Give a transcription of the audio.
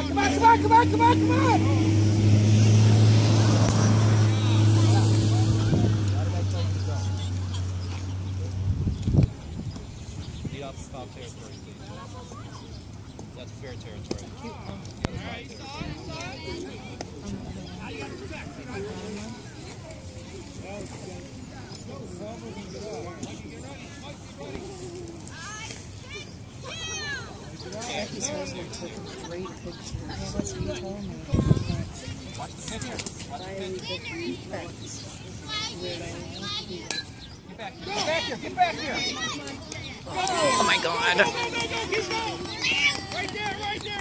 Come on, come on, come on, come on, come on! Lead off foul territory, please. That's fair territory. Becky says we took a great picture. Yeah, that's what you told me. Watch the picture. Watch the picture. Get back here. Get back here. Get back here. Oh my God. Go, go, go, go, keep going. Right there, right there.